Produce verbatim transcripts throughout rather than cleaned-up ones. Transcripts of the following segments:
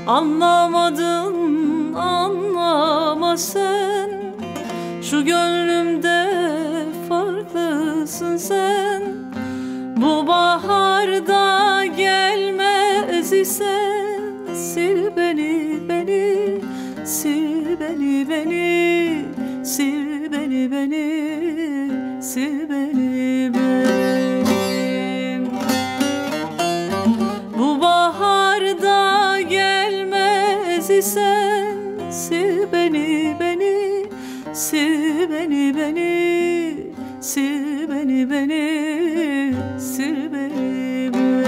Anlamadın, anlama sen. Şu gönlümde farklısın sen. Bu baharda gelmez isen sil beni, beni, sil beni, beni, sil beni, beni, sil beni, beni. Bu baharda gelmez isen sil beni, beni, sil beni, beni, sil beni, beni, sil beni, beni.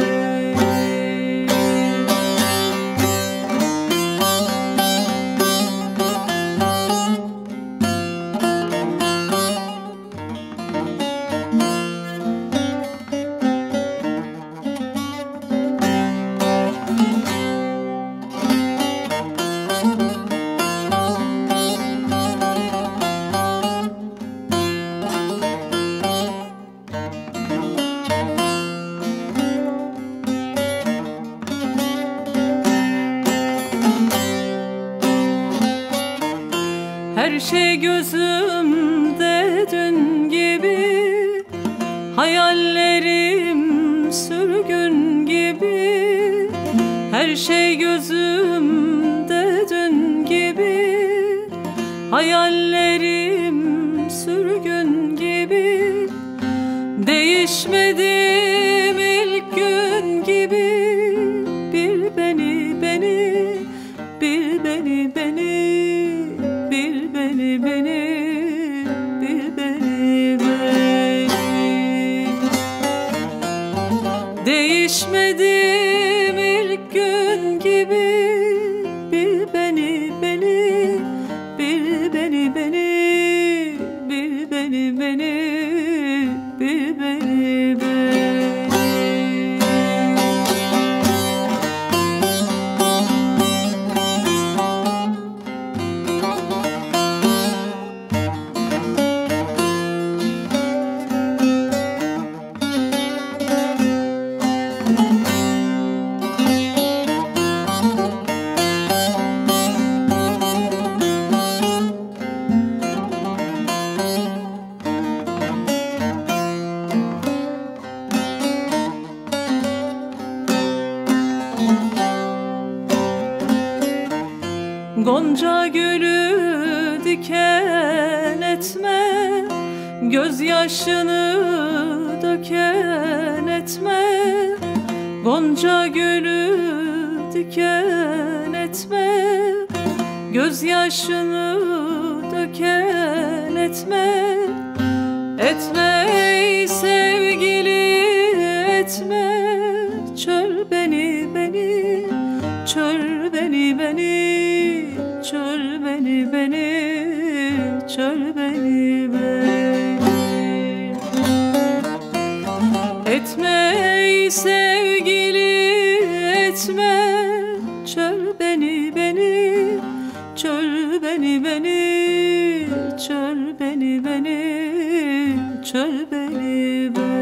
Her şey gözümde dün gibi, hayallerim sürgün gibi. Her şey gözümde dün gibi, hayallerim sürgün gibi. Değişmedim ilk gün gibi. Bil beni, beni, bil beni, beni, bil beni, beni, bil beni, beni. Değişmedim ilk gün gibi. Bil beni, beni, bil beni, beni, bil beni, beni, bil beni, beni. Gonca gülü diken etme, gözyaşını döken etme. Gonca gülü diken etme, gözyaşını döken etme. Etme ey sevgili, etme. Çöl beni, beni, çöl beni, beni, çöl beni, beni, çöl beni, beni. Etme ey sevgili, etme. Çöl beni, beni, çöl beni, beni, çöl beni, beni, çöl beni, beni.